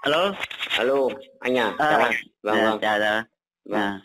Alo. Alo, anh à, chào anh. Vâng, vâng, Chào chào. vâng. À,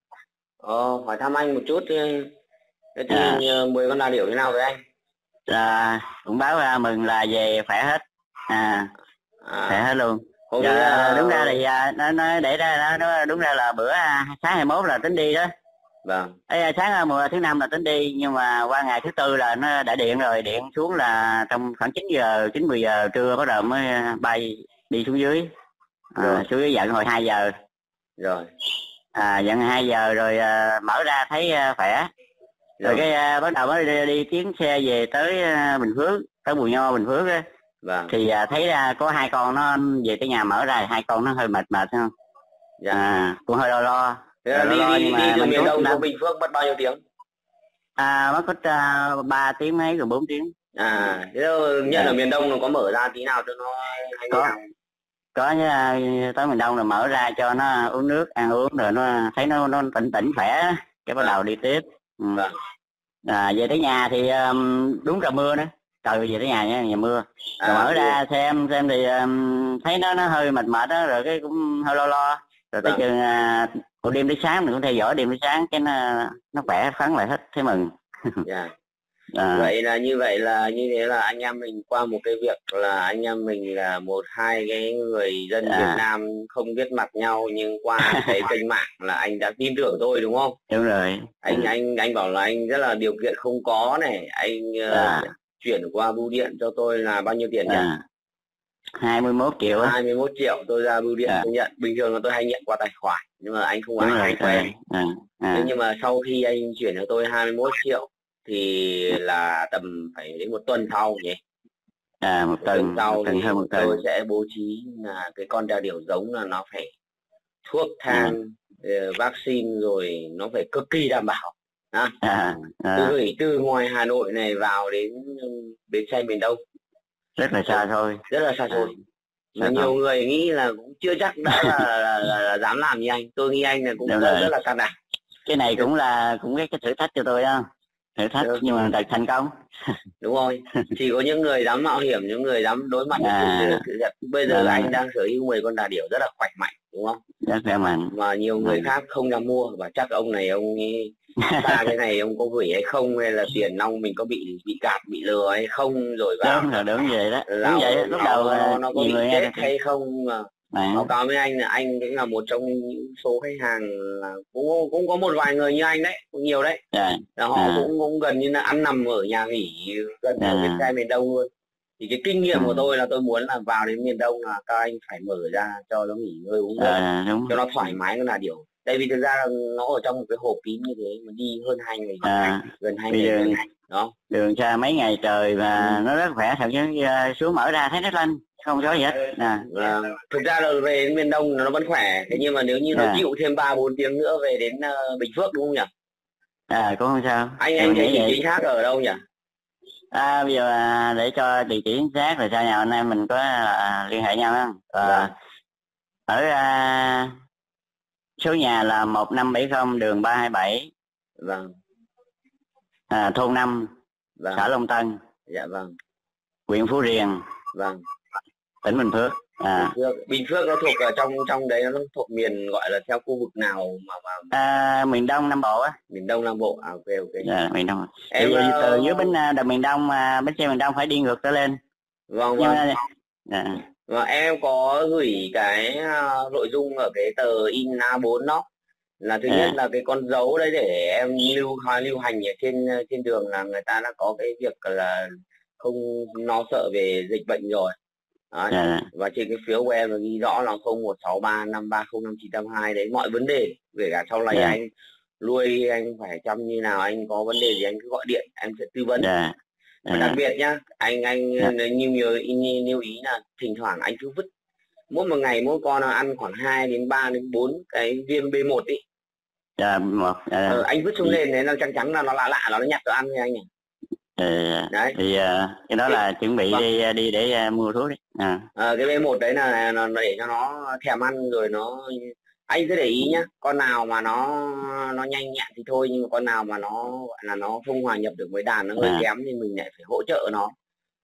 Hỏi thăm anh một chút, thế thì à, 10 con đà điểu thế nào với anh? cũng báo ra mừng là về khỏe hết. À, khỏe À, hết luôn. hôm đấy Dạ, là, đúng ra thì nó để ra nó đúng ra là bữa sáng 21 là tính đi đó. vâng, Sáng mùa thứ năm là tính đi, nhưng mà qua ngày thứ tư là nó đã điện rồi, điện xuống là trong khoảng 9 giờ 10 giờ trưa bắt đầu mới bay đi xuống dưới. rồi, Xuống dưới dặn hồi 2 giờ. rồi, Dặn 2 giờ rồi mở ra thấy khỏe. Rồi rồi, cái bắt đầu mới đi chuyến xe về tới Bình Phước, tới Bù Nho Bình Phước á, vâng, thì thấy có hai con nó về tới nhà mở ra, hai con nó hơi mệt mệt không. dạ. Cũng hơi lo lo, Thế là đi lo nhưng đi đi mà từ mình miền cũng Đông yên xuống tâm. Bình Phước mất bao nhiêu tiếng? Mất có 3 tiếng mấy rồi 4 tiếng. Thế đâu, nhận ở Dạ. miền Đông nó có mở ra tí nào cho nó hay như có nào? có nhá, tới miền Đông là mở ra cho nó uống nước ăn uống rồi nó thấy nó tỉnh tỉnh khỏe á, cái bắt Vâng, đầu đi tiếp. Ừ. vâng, Về tới nhà thì đúng trời mưa nữa, trời về tới nhà nha, nhà mưa. Rồi mở mưa, ra xem thì thấy nó hơi mệt mệt đó, rồi cái cũng hơi lo lo. Rồi tới vâng. chừng buổi đêm tới sáng mình cũng theo dõi đêm tới sáng, cái nó khỏe khoắn lại hết, thấy mừng. Dạ. à, Như thế là anh em mình qua một cái việc là anh em mình là một hai cái người dân Việt à, Nam không biết mặt nhau, nhưng qua cái kênh mạng là anh đã tin tưởng tôi đúng không? Đúng rồi. Anh bảo là anh rất là điều kiện không có này, anh à, chuyển qua bưu điện cho tôi là bao nhiêu tiền nhỉ? à, 21 triệu á. 21 triệu tôi ra bưu điện à, tôi nhận. Bình thường là tôi hay nhận qua tài khoản nhưng mà anh không, Đúng anh rồi. hay quen. à, Thế à, nhưng mà sau khi anh chuyển cho tôi 21 triệu thì là tầm phải đến một tuần sau nhỉ? một Một tuần tuần, sau thì hơn một tôi tuần. sẽ bố trí là cái con đà điểu giống là nó phải thuốc à, thang, vaccine rồi nó phải cực kỳ đảm bảo. À, à, tôi à, gửi từ ngoài Hà Nội này vào đến bến xe miền Đông, Rất là xa thôi. rất là xa xôi. Mà Xa thôi. nhiều người nghĩ là cũng chưa chắc đã là dám làm như anh. Tôi nghĩ anh là cũng Đúng rất rồi, rất là can đảm. cái này cũng là cái thử thách cho tôi đó, thử thách Ừ, nhưng mà thành công. đúng rồi, chỉ có những người dám mạo hiểm, những người dám đối mặt với à, sự thật. Bây giờ à, anh đang sở hữu 10 con đà điểu rất là khỏe mạnh đúng không? Rất khỏe mạnh. Mà nhiều à. người khác không dám mua, và chắc ông này ông ấy ba cái này ông có gửi hay không, hay là tiền nong mình có bị gạt bị lừa hay không, rồi vào Đúng rồi, đúng vậy đó, đúng vậy đó. lào Lúc đầu nó có nhiều bị người nghe chết cái hay không. Mà báo mà cáo với anh là anh cũng là một trong những số khách hàng, là cũng có một vài người như anh đấy, cũng nhiều đấy, à, là họ à, cũng gần như là ăn nằm ở nhà nghỉ gần ở bến à, xe miền Đông luôn. Thì cái kinh nghiệm của tôi à, là tôi muốn là vào đến miền Đông là các anh phải mở ra cho nó nghỉ ngơi uống nước Đúng. cho nó thoải mái, nó là điều. Tại vì thực ra là nó ở trong một cái hộp kín như thế mà đi hơn 2 ngày, à, gần hai Bây ngày giờ rưỡi đó. đường xa mấy ngày trời mà Ừ. nó rất khỏe thật chứ, xuống mở ra thấy nó lên không có gì hết. Và thực ra là về đến miền Đông nó vẫn khỏe, thế nhưng mà nếu như nó À, chịu thêm 3 4 tiếng nữa về đến Bình Phước đúng không nhỉ? Cũng không sao, Anh mình thấy nghĩ vị vậy. trí khác ở đâu nhỉ? Bây giờ để cho địa chỉ chính xác rồi sau này anh em mình có liên hệ nhau không? Vâng, Ở số nhà là 1570 đường 327, vâng, thôn 5, xã vâng, Long Tân, dạ vâng, huyện Phú Riềng, vâng. tỉnh Bình Phước. Bình Phước nó thuộc ở trong trong đấy, nó thuộc miền gọi là theo khu vực nào mà Miền Đông Nam Bộ á. miền Đông Nam Bộ? Ok, ok. Miền Đông. Em Thì từ dưới bến miền Đông, bến xe miền Đông phải đi ngược trở lên. vâng, Nhưng vâng. à, Và em có gửi cái nội dung ở cái tờ in A4 đó, là thứ nhất à, là cái con dấu đấy để em lưu hành ở trên trên đường, là người ta đã có cái việc là không lo sợ về dịch bệnh rồi. Đấy. à, Và trên cái phiếu của em là ghi rõ là 0163530592 đấy, mọi vấn đề về cả sau này à, anh nuôi anh phải chăm như nào, anh có vấn đề gì anh cứ gọi điện em sẽ tư vấn. à, Mà đặc à, biệt nhá, anh à, như lưu ý là thỉnh thoảng anh cứ vứt, mỗi một ngày mỗi con nó ăn khoảng 2 đến 3 đến 4 cái viêm B1 ý. một Anh vứt xuống nền đấy nó chắc chắn là nó lạ lạ, nó nhặt cho ăn như anh nhỉ. Ờ, Đấy. thì cái đó cái, là chuẩn bị vâng. đi để mua thuốc đấy. Cái B1 đấy là để cho nó thèm ăn rồi nó, anh cứ để ý nhá, con nào mà nó nhanh nhẹn thì thôi, nhưng mà con nào mà nó gọi là nó không hòa nhập được với đàn, nó hơi à, kém thì mình lại phải hỗ trợ nó.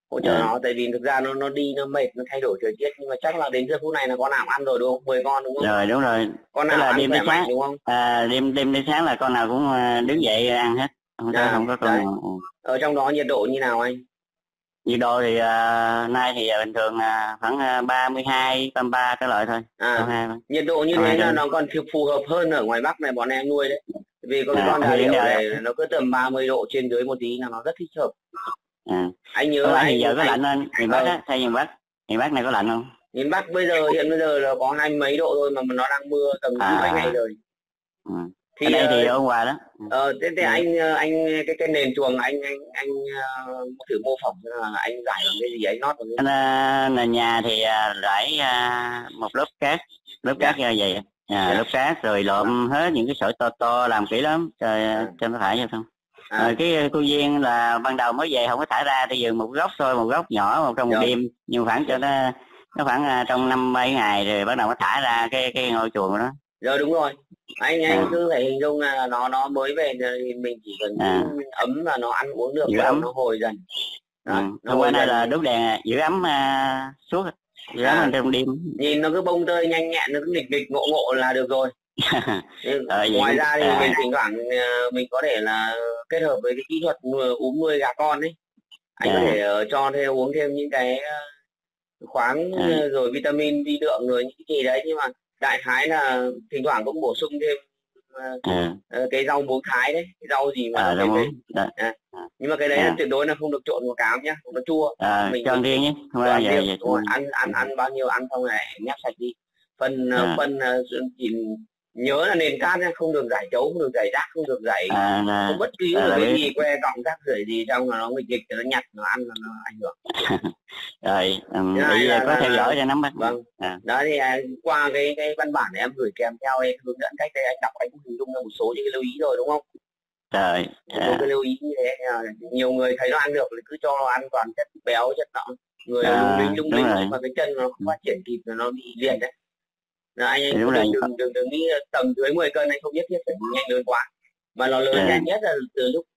hỗ trợ nó, tại vì thực ra nó đi nó mệt, nó thay đổi thời tiết, nhưng mà chắc là đến giờ phút này là con nào cũng ăn rồi đúng không? 10 con đúng không? Rồi đúng rồi, Con tức nào là ăn đêm khỏe tới mạnh sáng, đúng không? đêm đêm tới sáng là con nào cũng đứng dậy ăn hết, không có À, không có con đấy. nào. Ở trong đó nhiệt độ như nào anh? Nhiệt độ thì nay thì bình thường khoảng 32, 33 cái loại thôi. À, 32, nhiệt độ như 32 thế là độ. nó còn phù hợp hơn ở ngoài Bắc này bọn em nuôi đấy. Vì có cái con đà Hiện điểu giờ này nó cứ tầm 30 độ trên dưới một tí là nó rất thích hợp. à, Anh không nhớ phải hiện giờ có anh lạnh lên miền Bắc á, thay miền Bắc này có lạnh không? miền Bắc hiện bây giờ là có 20 mấy độ thôi mà nó đang mưa tầm mấy ngày À, rồi. ừ. Ở Thì đây thì ôn hòa đó. thế anh cái nền chuồng anh thử mô phỏng xem là anh rải bằng cái gì, anh nót bằng cái gì. Nền nhà thì rải một lớp Dạ, cát ra vậy, dạ, lớp cát rồi vâng, lượm hết những cái sỏi to to làm kỹ lắm à, cho nó thải vô không. à, Cái khu viên là ban đầu mới về không có thải ra, thì dừng một góc thôi, một góc nhỏ một trong một rồi, đêm, nhưng khoảng cho nó khoảng trong 5-7 ngày rồi bắt đầu nó thải ra cái ngôi chuồng của nó. rồi đúng rồi. Anh à, cứ phải hình dung là nó mới về thì mình chỉ cần giữ à, ấm là nó ăn uống được, Giữ bắt đầu ấm. nó hồi dần. Đó, nó Hôm qua hồi đây là dần. đốt đèn giữ ấm suốt, giữ ấm À, bên trong đêm. nhìn nó cứ bông tơi nhanh nhẹn, nó cứ nghịch nghịch ngộ ngộ là được rồi. Vậy Ngoài cũng ra thì mình thỉnh thoảng mình có thể là kết hợp với cái kỹ thuật nuôi gà con ấy, anh có thể cho thêm uống thêm những cái khoáng à, rồi vitamin vi lượng rồi những cái gì đấy, nhưng mà đại khái là thỉnh thoảng cũng bổ sung thêm cái rau muống thái đấy, cái rau gì mà nó rau phải phải muống đó. à. Nhưng mà cái đấy là tuyệt đối là không được trộn vào cám nhá, nó chua. Cho ăn riêng nhé, không Đồ có ăn vậy riêng vậy đúng rồi, ăn bao nhiêu ăn xong lại nhét sạch đi. Phân chỉ nhớ là nền cát nhá, không được rải chấu, không được rải rác, không được rải, không bất cứ một là cái biết. gì que cọng rác rưởi gì trong là nó nghịch nghịch, nó nhặt nó ăn nó ảnh hưởng. Rồi Thứ hai để có theo là dõi cho nắm bắt. vâng, đó thì qua cái văn bản này em gửi kèm theo em hướng dẫn cách đây, anh đọc anh cũng hình dung ra một số những cái lưu ý rồi đúng không? Rồi Một số cái lưu ý như thế nhiều người thấy nó ăn được thì cứ cho nó ăn toàn chất béo chất nọ, người nó lung đúng lính rồi. nhưng mà cái chân nó không phát triển kịp, nó bị liệt đấy. Anh Đúng cứ rồi. đừng nghĩ tầm dưới 10 cân anh không nhất thiết phải nhanh lớn quá, mà nó lớn à, nhanh nhất là từ lúc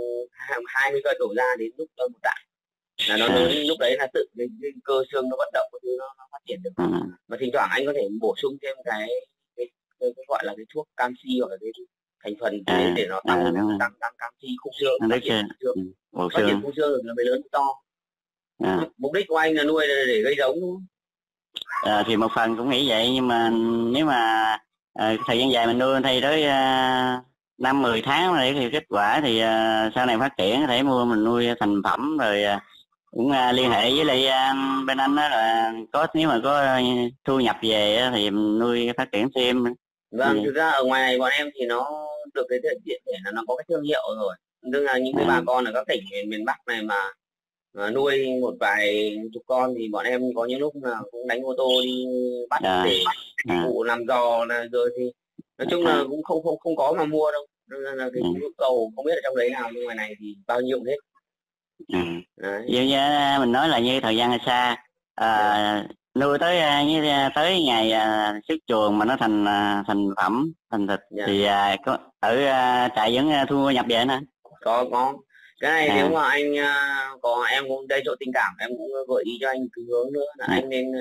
20 cân đổ ra đến lúc một tạ là nó lớn, à, lúc đấy là tự cái cơ xương nó vận động cái thứ nó phát triển được. à, Mà thỉnh thoảng anh có thể bổ sung thêm cái gọi là cái thuốc canxi hoặc là cái thành phần gì đấy để nó tăng Đúng rồi. tăng tăng canxi khung xương, Nó phát rất triển khung xương, bộ phát triển xương. khung xương rồi nó mới lớn to. à, Mục đích của anh là nuôi để gây giống đúng không? thì một phần cũng nghĩ vậy, nhưng mà nếu mà thời gian dài mình nuôi thì tới 5-10 tháng để thì kết quả thì sau này phát triển có thể mua mình nuôi thành phẩm rồi. Cũng liên hệ với lại bên anh đó là nếu mà có thu nhập về á, thì nuôi phát triển thêm. Vâng, thực ra ở ngoài này bọn em thì nó được cái tiện thể là nó có cái thương hiệu rồi, tức là những cái bà con ở các tỉnh miền Bắc này mà nuôi một vài chục con thì bọn em có những lúc là cũng đánh ô tô đi bắt à, để à, vụ làm giò là rồi thì nói chung là cũng không có mà mua đâu, nên là cái nhu cầu không biết ở trong đấy nào, nhưng ngoài này thì bao nhiêu cũng hết. Đấy. Như mình nói là như thời gian xa Dạ. nuôi tới tới ngày xuất chuồng mà nó thành thành phẩm thành thịt Dạ. thì có ở trại vẫn thu nhập về nè. Có cái này nếu mà anh có em cũng đây chỗ tình cảm em cũng gợi ý cho anh cái hướng nữa là anh nên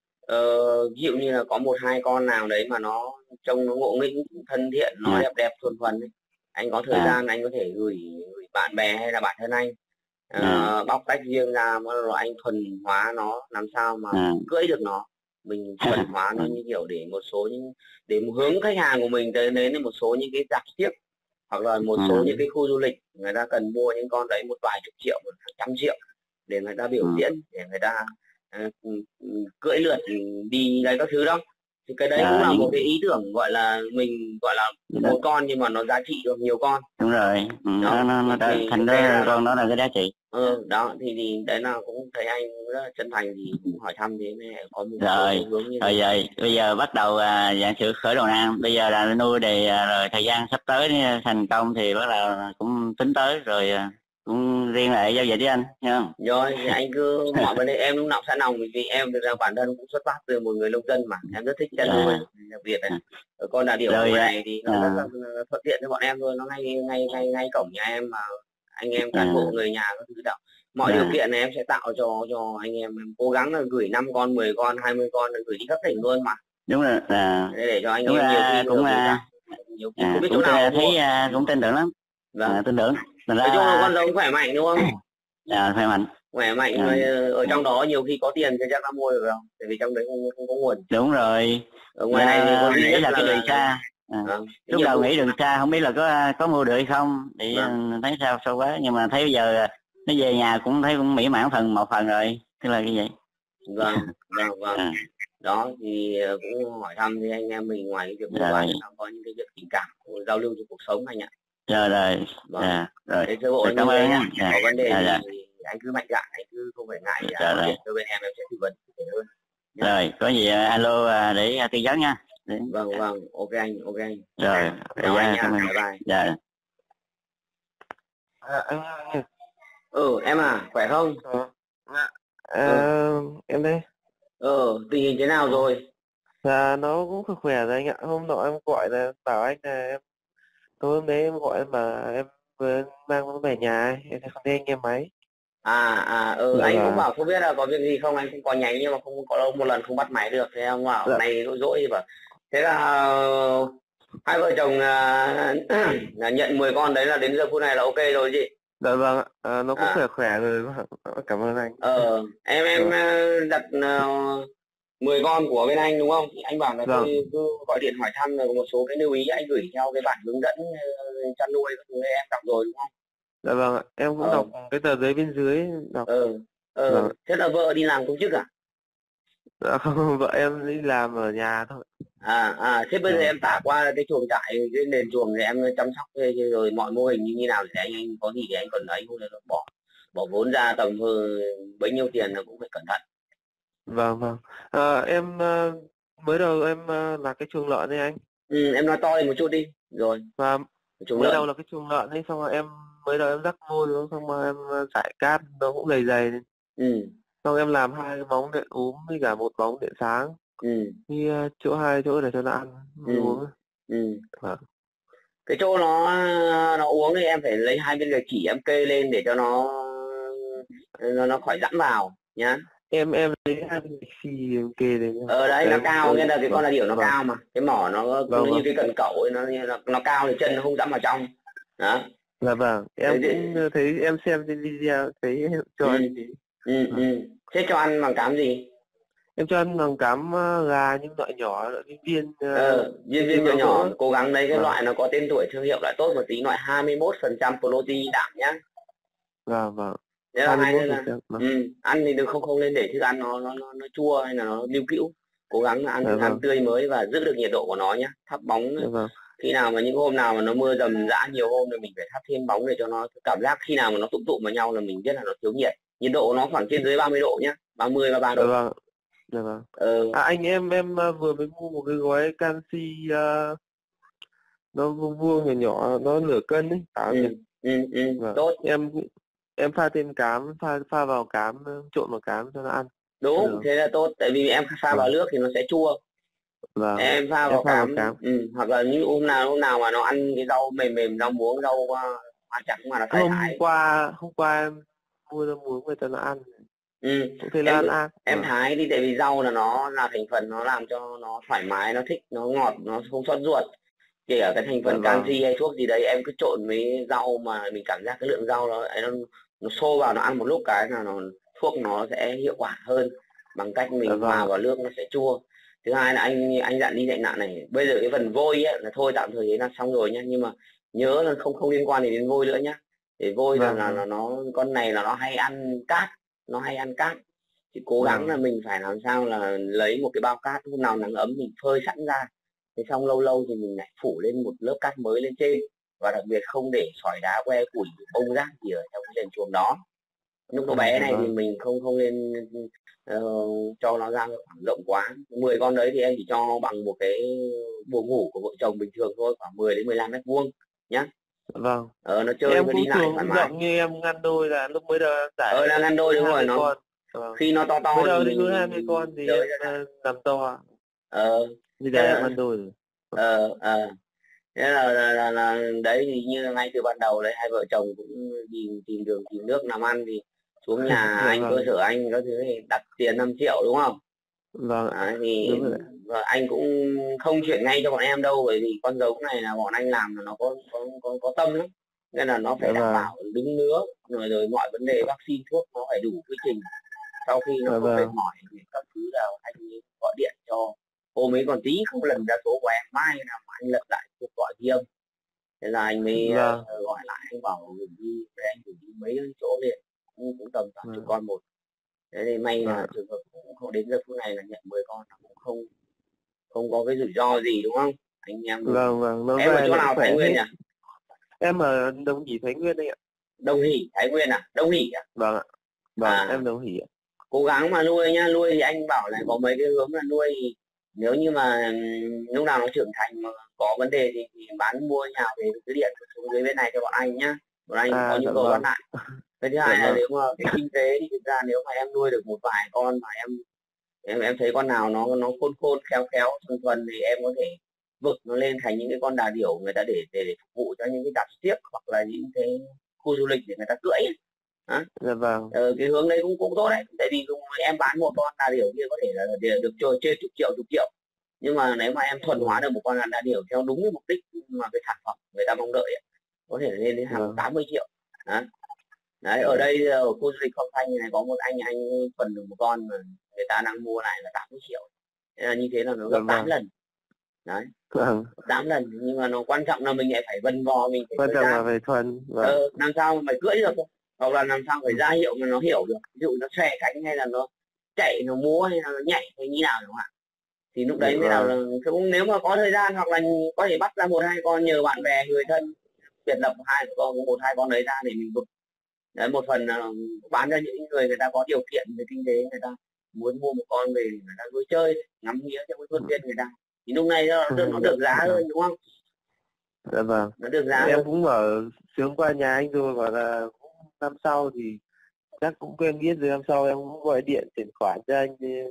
ví dụ như là có 1-2 con nào đấy mà nó trông nó ngộ nghĩnh, thân thiện, nó đẹp đẹp thuần thuần ấy. Anh có thời gian anh có thể gửi bạn bè hay là bạn thân anh bóc tách riêng ra, rồi anh thuần hóa nó làm sao mà cưỡi được nó, mình thuần hóa nó như kiểu để một số những để hướng khách hàng của mình tới đến một số những cái rạp xiếc hoặc là một số những cái khu du lịch, người ta cần mua những con đấy một vài chục triệu, 100 triệu để người ta biểu diễn, để người ta cưỡi lượt đi đây các thứ đó, thì cái đấy cũng là một cái ý tưởng gọi là mình gọi là một con nhưng mà nó giá trị được nhiều con. Đúng rồi. Đó Nó đã thì thành đó, con đó là cái giá trị. đó thì đấy là cũng thấy anh rất là chân thành thì cũng hỏi thăm thế này có một số Rồi hướng như rồi thế. vậy bây giờ bắt đầu dạng sự khởi đầu nan, bây giờ là nuôi để rồi thời gian sắp tới thành công thì bắt đầu cũng tính tới rồi cũng liên hệ giao dịch với anh nha. Rồi thì anh cứ mọi vấn đề em lúc nào sẵn lòng, vì em thực ra bản thân cũng xuất phát từ một người nông dân mà em rất thích chăn nuôi, đặc biệt này ở con đà điểu ngoài này thì nó rất là thuận tiện cho bọn em thôi, nó ngay ngay ngay ngay cổng nhà em mà anh em cán bộ người nhà các thứ đó mọi điều kiện này em sẽ tạo cho anh em cố gắng là gửi 5 con, 10 con, 20 con gửi đi khắp tỉnh luôn mà. Đúng rồi, để cho anh đúng em nhiều ra khi cũng nhiều khi không biết chỗ nào thấy mua. cũng tin tưởng lắm. Vâng. Tin tưởng. Nói chung là con giống khỏe mạnh đúng không? Khỏe mạnh. Khỏe mạnh ở trong đó nhiều khi có tiền thì chắc đã mua được không? Tại vì trong đấy không có nguồn. Đúng rồi. Ở ngoài này thì có duy nhất là cái đường xa. Lúc đầu nghĩ đường xa không biết là có mua được hay không, thì thấy sao quá, nhưng mà thấy bây giờ nó về nhà cũng thấy cũng mỹ mãn một phần rồi, tức là như vậy. Vâng. Đó thì cũng hỏi thăm thì anh em mình ngoài cái việc mua bán có những cái việc tình cảm giao lưu trong cuộc sống anh ạ. Rồi. Rồi. Sơ bộ Cảm ơn nhé. Có vấn đề thì anh cứ mạnh dạn, anh cứ không phải ngại chuyện cho bên em sẽ tư vấn hơn. Rồi, có gì alo để tư vấn nha. Vâng, ok anh. Rồi, chào anh nha, bye bye. Dạ. Em khỏe không? Em đây. Tình hình thế nào rồi? Dạ nó cũng khỏe rồi anh ạ. Hôm nọ em gọi là bảo anh là em tối hôm đấy em gọi em bảo em vừa mang nó về nhà ấy, em không thấy anh nghe máy. Anh cũng bảo không biết là có việc gì không, anh cũng có nháy nhưng mà không có đâu, một lần không bắt máy được, thế em bảo này dỗi bảo thế là hai vợ chồng là nhận 10 con đấy là đến giờ phút này là ok rồi chị. Dạ vâng ạ, nó cũng khỏe rồi, cảm ơn anh. Em đặt 10 con của bên anh đúng không? Thì anh bảo là tôi cứ gọi điện hỏi thăm rồi một số cái lưu ý anh gửi theo cái bản hướng dẫn chăn nuôi các thứ em đọc rồi đúng không? Dạ vâng ạ, em cũng đọc cái tờ giấy bên dưới đọc. Thế là vợ đi làm công chức à? Dạ không, vợ em đi làm ở nhà thôi. Thế bây giờ em tả qua cái chuồng trại, cái nền chuồng thì em chăm sóc rồi mọi mô hình như nào để anh có gì thì anh còn ấy, không là bỏ vốn ra tầm bấy nhiêu tiền là cũng phải cẩn thận. Vâng. Em mới đầu em là cái chuồng lợn đấy anh. Em nói to lên một chút đi. Rồi. Và mới đầu là cái chuồng lợn ấy, xong rồi em mới đầu em rắc vôi xuống, xong rồi em trải cát nó cũng dày lên. Xong em làm 2 cái bóng điện úm với cả 1 bóng điện sáng. Thì hai chỗ để cho nó ăn uống. Cái chỗ nó uống thì em phải lấy 2 viên gạch chỉ em kê lên để cho nó khỏi dẫm vào nhá. Em lấy 2 viên gạch xì em kê lên. Đấy nó cao, nghĩa là cái con là điểu nó cao mà, cái mỏ nó như cái cần cẩu ấy, nó cao thì chân nó không dẫm vào trong. Đó. Dạ vâng, em cũng thấy, em xem trên video thấy cho ăn gì. Thế cho ăn bằng cám gì? Em cho ăn bằng cám gà những loại nhỏ, viên nhỏ, cố gắng lấy cái loại nó có tên tuổi thương hiệu lại tốt một tí, loại 21% protein đạm nhá. Vâng. Thế là ăn thì không nên để thức ăn nó chua hay là nó lưu cữu, cố gắng là ăn tươi mới và giữ được nhiệt độ của nó nhé. Thắp bóng khi nào mà những hôm nào mà nó mưa rầm rã nhiều hôm thì mình phải thắp thêm bóng để cho nó cảm giác khi nào mà nó tụm vào nhau là mình biết là nó thiếu nhiệt độ nó khoảng trên dưới 30 độ nhé, 30 33 độ. Dạ vâng. Anh em vừa mới mua một cái gói canxi nó vuông nhỏ, nó nửa cân ấy, tốt. Em pha thêm cám, pha vào cám, trộn vào cám cho nó ăn. Đúng, thế là tốt, tại vì em pha vào nước thì nó sẽ chua. Em pha vào cám. Hoặc là những hôm nào mà nó ăn cái rau mềm, rau muống, rau hoa trắng mà nó thái. Hôm qua em mua rau muống về cho nó ăn. Em thái đi, tại vì rau là nó là thành phần nó làm cho nó thoải mái, nó thích, nó ngọt, nó không xót ruột. Kể cả cái thành phần canxi hay thuốc gì đấy em cứ trộn với rau mà mình cảm giác cái lượng rau nó xô vào, nó ăn một lúc cái là thuốc nó sẽ hiệu quả hơn bằng cách mình hòa vào nước nó sẽ chua. Thứ hai là anh dặn đi dạy nạn này, bây giờ cái phần vôi ấy là thôi tạm thời đấy là xong rồi nhá, nhưng mà nhớ là không liên quan đến vôi nữa nhá. Để vôi là nó con này là nó hay ăn cát, thì cố gắng là mình phải làm sao là lấy một cái bao cát, hôm nào nắng ấm mình phơi sẵn ra, thế xong lâu thì mình lại phủ lên một lớp cát mới lên trên, và đặc biệt không để sỏi đá que củi bông rác gì ở trong cái nền chuồng đó. Lúc nó bé này thì mình không nên cho nó ra khoảng rộng quá. 10 con đấy thì em chỉ cho bằng một cái buồng ngủ của vợ chồng bình thường thôi, khoảng 10 đến 15 mét vuông nhá. Vâng. Nó chơi em nó đi lại thoải mái. Rộng như em ngăn đôi là lúc mới đầu giải. Là ngăn đôi đúng rồi, nó khi nó to mới đầu thì nuôi 20 con thì em làm to. Bây giờ em ngăn đôi rồi. Thế là đấy, thì như ngay từ ban đầu đấy hai vợ chồng cũng tìm đường tìm nước làm ăn, thì xuống nhà anh cơ sở anh có thứ thì đặt tiền 5 triệu đúng không? Vâng. Đấy, thì anh cũng không chuyển ngay cho bọn em đâu, bởi vì con giống này là bọn anh làm là nó có tâm lắm, nên là nó phải đảm bảo đứng nứa rồi mọi vấn đề vaccine thuốc nó phải đủ quy trình. Sau khi nó không mệt mỏi thì các thứ nào anh gọi điện cho, hôm ấy còn tí không lần ra số của em, mai nào mà anh lật lại cuộc gọi ghi âm, thế là anh mới gọi lại, anh bảo gửi đi, để anh gửi đi mấy chỗ liền, cũng tầm 80 con một. Thế thì may là trường hợp cũng không đến giờ phút này là nhận 10 con, cũng không có cái rủi ro gì đúng không anh em? Em ở chỗ nào Thái Nguyên nhỉ? Em ở Đồng Hỷ Thái Nguyên đây ạ. Đồng Hỷ Thái Nguyên à? Đồng Hỷ à? Vâng ạ. Vâng, em Đồng Hỷ ạ. Cố gắng mà nuôi nhá, nuôi thì anh bảo là có mấy cái hướng là nuôi, nếu như mà lúc nào nó trưởng thành mà có vấn đề thì bán mua nhà về cứ điện xuống dưới bên này cho bọn anh nhá, bọn anh có nhu cầu bán lại. Cái thứ hai là nếu mà cái kinh tế thì thực ra nếu mà em nuôi được một vài con mà em thấy con nào nó khôn khéo thuần thì em có thể vực nó lên thành những cái con đà điểu người ta để phục vụ cho những cái đạp xiếc hoặc là những cái khu du lịch để người ta cưỡi. Cái hướng đấy cũng tốt đấy, tại vì em bán một con đà điểu kia có thể là được trên chục triệu, nhưng mà nếu mà em thuần hóa được một con đà điểu theo đúng cái mục đích mà cái sản phẩm người ta mong đợi ấy, có thể lên đến hàng 80 triệu. Đấy, ở đây ở khu du lịch Phong Thanh này có một anh thuần được một con mà người ta đang mua lại là 80 triệu. Thế là như thế là nó gấp 8 lần. Đấy. 8 lần, nhưng mà nó quan trọng là mình lại phải vần vò, mình phải quan trọng là phải thuần. Làm sao mà phải cưỡi được, hoặc là làm sao phải ra hiệu mà nó hiểu được, ví dụ nó xòe cánh hay là nó chạy, nó múa hay là nó nhảy hay như nào đúng không ạ? Thì lúc đấy mới nào là nếu mà có thời gian hoặc là có thể bắt ra một hai con nhờ bạn bè người thân biệt lập một hai con đấy ra để mình vực. Đấy, một phần là bán cho những người ta có điều kiện về kinh tế, người ta muốn mua một con về người ta nuôi chơi ngắm nghía trong cái khuôn viên người ta, thì lúc này nó được giá hơn đúng không? Dạ vâng. Nó được giá. Em cũng ở sướng qua nhà anh rồi, bảo là năm sau thì chắc cũng quen biết rồi, năm sau em cũng gọi điện chuyển khoản cho anh thì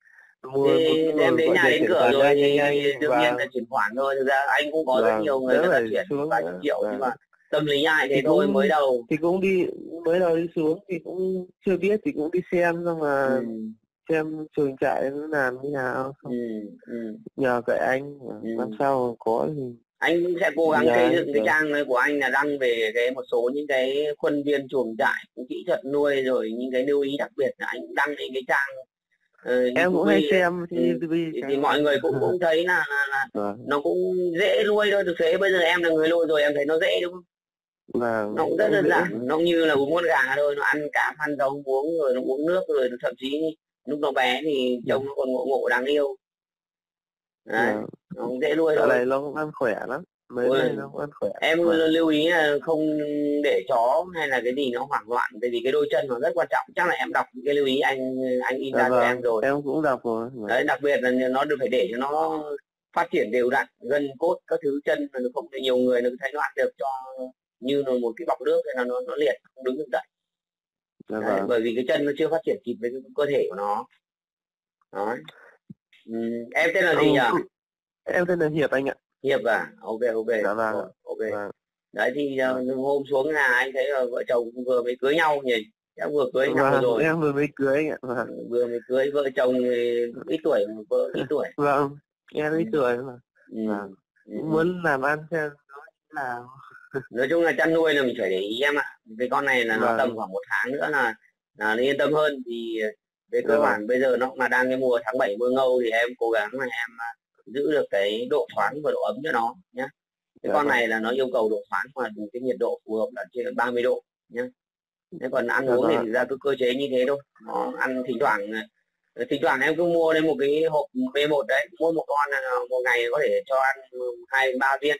em đến nhà đến cửa rồi thì đương nhiên là chuyển khoản thôi. Thực ra anh cũng có rất nhiều người ta chuyển vài chục triệu, nhưng mà tâm lý ai thế thôi, mới đầu thì cũng đi xuống thì cũng chưa biết, thì cũng đi xem xong mà xem chuồng trại nó làm như nào, nhờ cái anh năm sau có thì anh cũng sẽ cố gắng xây dựng cái trang của anh là đăng về một số những cái khuôn viên chuồng trại, kỹ thuật nuôi, rồi những cái lưu ý đặc biệt là anh đăng lên cái trang. Em cũng hay xem thì mọi người cũng thấy là nó cũng dễ nuôi thôi. Thực tế bây giờ em là người nuôi rồi em thấy nó dễ đúng không? Nó cũng rất đơn giản, nó như là uống con gà thôi, nó ăn cám ăn rau uống rồi nó uống nước, rồi thậm chí lúc nó bé thì trông nó còn ngộ đáng yêu. Đấy, nó cũng dễ nuôi thôi. Này nó cũng ăn khỏe lắm. Nó cũng ăn khỏe. Em lưu ý là không để chó hay là cái gì nó hoảng loạn, tại vì cái đôi chân nó rất quan trọng. Chắc là em đọc cái lưu ý anh in ra cho em rồi. Em cũng đọc rồi. Đấy, đặc biệt là nó được phải để cho nó phát triển đều đặn, gân cốt các thứ, chân nó không thể nhiều người nó thấy nó ăn được cho như là một cái bọc nước hay là nó liệt không đứng được dậy. Đấy, bởi vì cái chân nó chưa phát triển kịp với cái cơ thể của nó. Đó. Em tên là gì nhỉ? Em tên là Hiệp anh ạ. Hiệp à? Ok. Dạ vâng. Ok. Đấy thì hôm xuống nhà anh thấy là vợ chồng vừa mới cưới nhau nhỉ? Em vừa cưới nhau rồi. Em vừa mới cưới anh ạ. Vừa mới cưới, vợ chồng ít tuổi, vợ ít tuổi. Vâng, em ít tuổi mà. Muốn làm ăn xem là nói chung là chăn nuôi là mình phải để ý em ạ. Cái con này là nó tầm khoảng 1 tháng nữa là nó yên tâm hơn. Thì về cơ bản bây giờ nó mà đang cái mùa tháng 7 mưa ngâu thì em cố gắng là em giữ được cái độ thoáng và độ ấm cho nó nhé. Cái con này là nó yêu cầu độ thoáng và cái nhiệt độ phù hợp là trên 30 độ nhé. Thế còn ăn uống thì thực ra cứ cơ chế như thế thôi. Nó ăn thỉnh thoảng em cứ mua lên một cái hộp B1 đấy, mua một con một ngày có thể cho ăn 2-3 viên.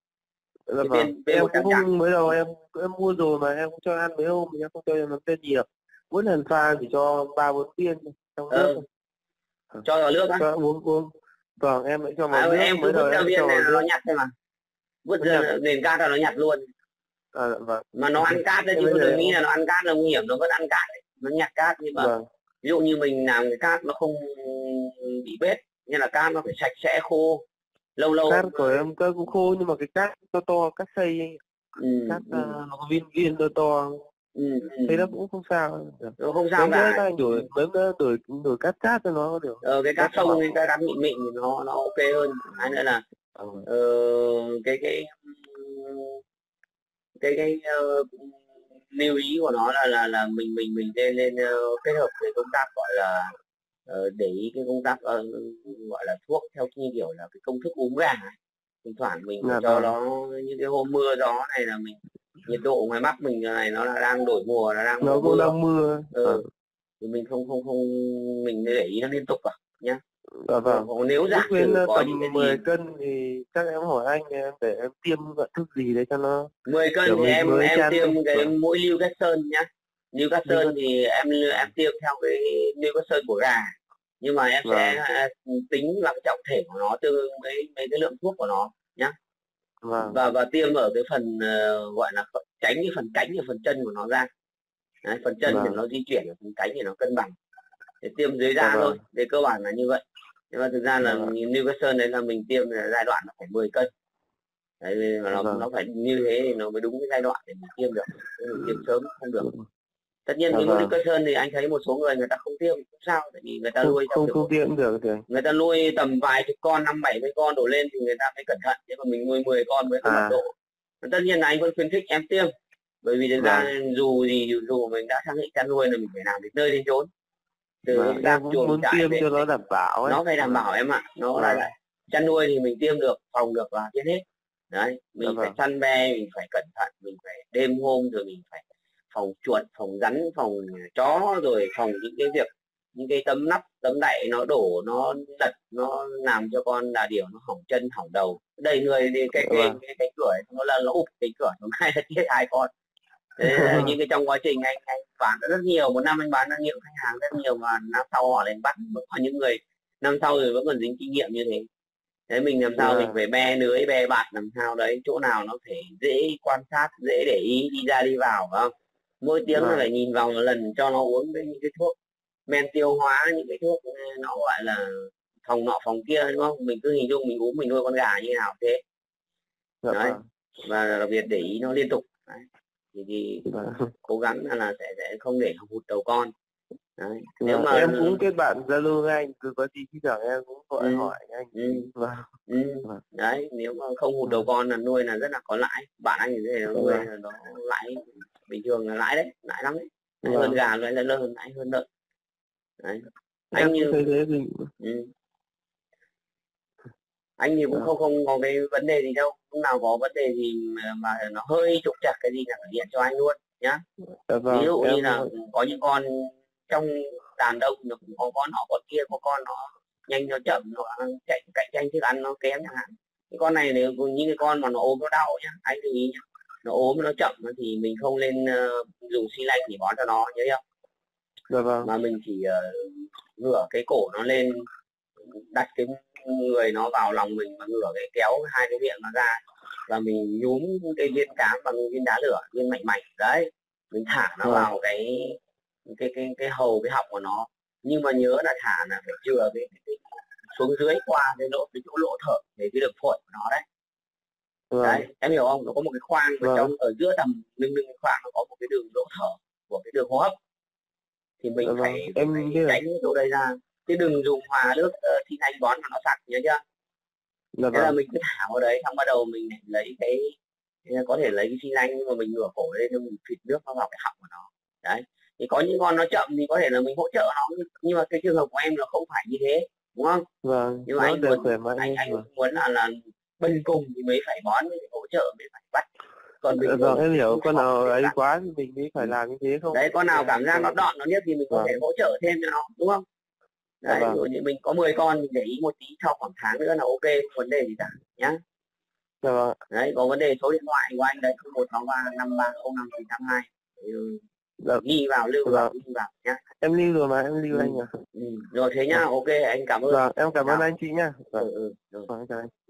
Em cũng không, mới đầu em mua rồi mà em cũng cho ăn mấy hôm, em không cho nó tên nhiều. Mỗi lần pha chỉ cho 3-4 viên trong nước. Cho vào nước á? Cho uống. Vâng, em lại cho vào nước. Em cứ vứt ra viên này nó nhặt thôi mà. Vứt ra nền cát là nó nhặt luôn. Vâng. Mà nó ăn cát đấy, chứ đừng nghĩ là nó ăn cát là nguy hiểm, nó vẫn ăn cát đấy. Nó nhặt cát, nhưng mà ví dụ như mình làm cái cát nó không bị bết, như là cát nó phải sạch sẽ khô. Lâu cát của em cũng khô, nhưng mà cái cát to cát xay cát nó có viên to Thế nó cũng không sao được. Nó không sao cả. Anh đổi cát cho nó được. Cái cát sông cái cát mịn mịn thì nó ok hơn. Hay nữa là cái lưu ý của nó là mình lên kết hợp với công tác gọi là để ý cái công tác gọi là thuốc theo như kiểu là cái công thức uống gà. Thỉnh thoảng mình phải cho nó những cái hôm mưa gió này là mình nhiệt độ ngoài Bắc mình này nó là đang đổi mùa, nó cũng đang mưa. Thì mình không mình để ý nó liên tục nhá. Vâng. Nếu giả sử có tầm những cái 10 cân thì chắc em hỏi anh để em tiêm vận thuốc gì để cho nó 10 cân thì em tiêm cái mũi Newcastle nhá. Newcastle thì em tiêm theo cái Newcastle của gà, nhưng mà em sẽ tính vào trọng thể của nó tương ứng với cái lượng thuốc của nó nhá. Và tiêm ở cái phần gọi là tránh cái phần cánh và phần chân của nó ra. Đấy, phần chân thì nó di chuyển, phần cánh thì nó cân bằng. Để tiêm dưới da thôi, để cơ bản là như vậy. Nhưng mà thực ra là Newcastle đấy là mình tiêm là giai đoạn nó phải 10 cân. Đấy, nó phải như thế thì nó mới đúng cái giai đoạn để mình tiêm được. Mình tiêm sớm không được. Tất nhiên những Newcastle thì anh thấy một số người ta không tiêm cũng sao, tại vì người ta nuôi không tiêm được thì người ta nuôi tầm vài chục con, 50-70 con đổ lên thì người ta mới cẩn thận. Nhưng mà mình nuôi 10 con mới có mật độ. Tất nhiên là anh vẫn khuyến khích em tiêm, bởi vì thực ra dù mình đã xác định chăn nuôi là mình phải làm đến nơi đến chốn. Từ em cũng muốn tiêm cho nó đảm bảo ấy. Nó phải đảm bảo em ạ. Nó là chăn nuôi thì mình tiêm được, phòng được và tiêm hết. Đấy, mình phải chăn be, mình phải cẩn thận, mình phải đêm hôm rồi mình phải phòng chuột, phòng rắn, phòng chó, rồi phòng những cái tấm nắp, tấm đậy nó đổ, nó lật, nó làm cho con đà điểu nó hỏng chân, hỏng đầu. Đầy người thì cái cửa ấy, nó ụp cái cửa, nó hay là chết 2 con. Thế là những cái trong quá trình anh bán rất nhiều, một năm anh bán ra nhiều khách hàng rất nhiều, mà năm sau họ lại bắt. Có những người năm sau rồi vẫn còn dính kinh nghiệm như thế. Thế mình làm sao mình phải be lưới, be bạt làm sao đấy, chỗ nào nó phải dễ quan sát, dễ để ý, đi ra đi vào, phải không? Mỗi tiếng nó phải nhìn vào một lần, cho nó uống những cái thuốc men tiêu hóa, những cái thuốc nó gọi là phòng nọ phòng kia, đúng không? Mình cứ hình dung mình uống mình nuôi con gà như nào thế. Đấy. Và đặc biệt để ý nó liên tục. Đấy. Thì cố gắng là sẽ không để hụt đầu con. Đấy. Nếu mà em cũng kết bạn Zalo với anh, cứ có gì khi nào em cũng gọi hỏi anh. Đấy, nếu mà không hụt đầu con là nuôi là rất là có lãi. Bạn anh thì nó nuôi là nó lãi bình thường là lãi đấy, lãi lắm đấy. Lãi hơn gà, lãi hơn, lãi hơn lợn. Đấy. Anh như anh thì cũng không có cái vấn đề gì đâu. Lúc nào có vấn đề gì mà nó hơi trục trặc cái gì là phải điện cho anh luôn nhá. Ví dụ như là có những con trong đàn đông nó cũng có con nọ con kia, có con nó nhanh nó chậm, nó cạnh tranh thức ăn nó kém chẳng hạn. Cái con này nếu những cái con mà nó ốm nó đau nhá, anh lưu ý nhá, nó ốm nó chậm thì mình không nên dùng xi lanh để bón cho nó, nhớ không? Mà mình chỉ ngửa cái cổ nó lên, đặt cái người nó vào lòng mình và ngửa cái kéo hai cái miệng nó ra, và mình nhúm cái viên cám bằng viên đá lửa, viên mạnh mạnh đấy, mình thả nó vào cái hầu, cái họng của nó. Nhưng mà nhớ là thả là phải chừa cái xuống dưới qua cái chỗ lỗ thở để cái đường phổi của nó đấy. Đấy, em hiểu không? Nó có một cái khoang ở giữa tầm lưng cái khoang, nó có một cái đường lỗ thở của cái đường hô hấp, thì mình phải tránh cái chỗ đây ra, chứ đừng dùng hòa nước xi lanh bón mà nó sặc, nhớ chưa? Thế là mình cứ thả vào đấy, xong bắt đầu mình lấy có thể lấy cái xi lanh, nhưng mà mình ngửa cổ lên, mình phịt nước nó vào cái họng của nó. Đấy, thì có những con nó chậm thì có thể là mình hỗ trợ nó, nhưng mà cái trường hợp của em nó không phải như thế, đúng không? Nhưng mà anh muốn là bên cùng thì mới phải bón, mới phải hỗ trợ, mới phải bắt. Còn em hiểu, con nào ấy quá thì mình mới phải làm như thế không? Đấy, con nào cảm giác nó đọn nó nhất thì mình có thể hỗ trợ thêm cho nó, đúng không? Đấy, ví dụ như mình có 10 con mình để ý một tí, sau khoảng tháng nữa là ok, không vấn đề gì cả nhá. Đấy, có vấn đề số điện thoại của anh đấy, 0163530592. Ghi vào, lưu vào, ghi vào nhá. Em lưu rồi mà, em lưu anh à. Rồi thế nhá, ok, anh cảm ơn. Em cảm ơn anh chị nhá. Rồi. Chào anh.